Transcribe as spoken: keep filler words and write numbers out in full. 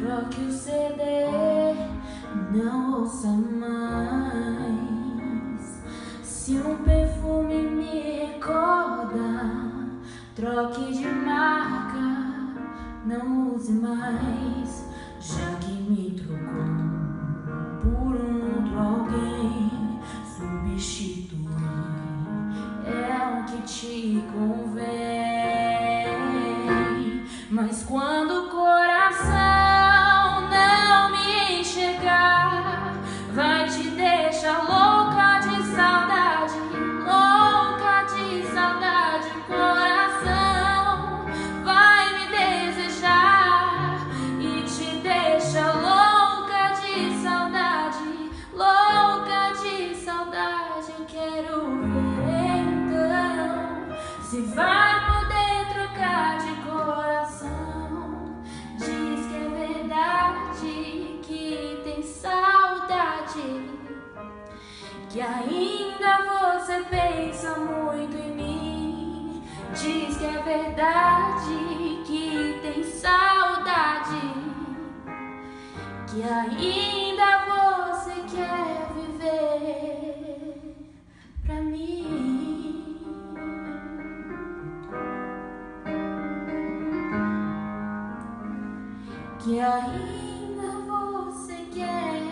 troque o C D, não ouça mais. Se um perfume me recorda, troque de marca, não use mais. Já que me trocou por um outro alguém, substitui, é o que te convém. Mas quando o coração não me enxergar, vai te deixar louca de saudade, louca de saudade. O coração vai me desejar e te deixa louca de saudade, louca de saudade. Eu quero ver então se vai poder trocar de coração. Diz que é verdade, que tem saudade, que ainda você pensa muito em mim. Diz que é verdade, que tem saudade, que ainda você quer viver pra mim. Que ainda você quer